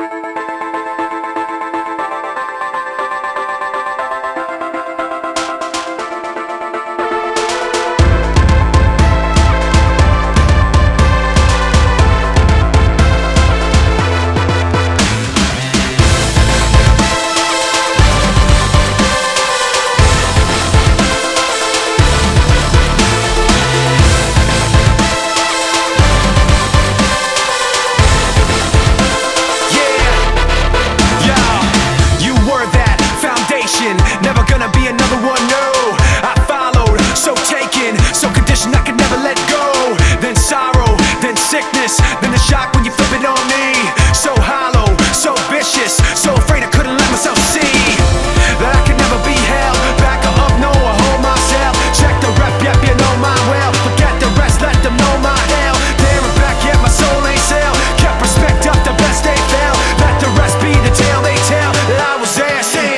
Never gonna be another one, no. I followed, so taken, so conditioned I could never let go. Then sorrow, then sickness, then the shock when you flip it on me. So hollow, so vicious, so afraid I couldn't let myself see that I could never be held back or up, no, I hold myself. Check the rep, yep, you know my well. Forget the rest, let them know my hell. There and back, yet my soul ain't sell. Kept respect up, the best they fell. Let the rest be the tale they tell that I was there saying.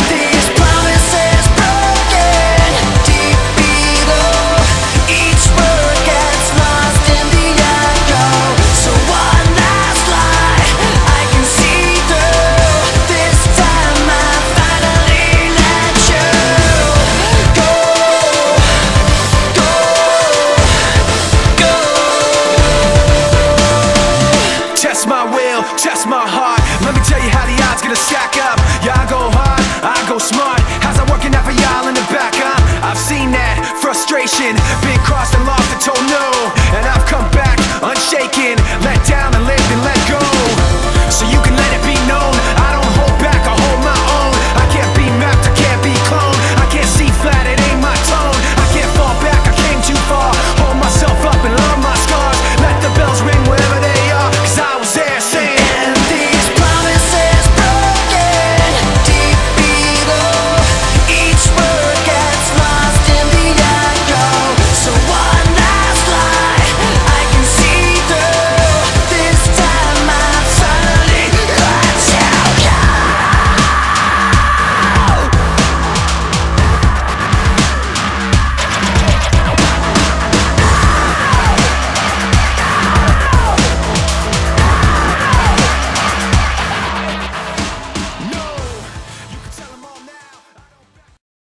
Test my heart, let me tell you how the odds gonna stack up. Yeah, I go hard, I go smart. How's that working out for y'all in the back, huh? I've seen that frustration, been crossed and lost and told no. And I've come back unshaken, let down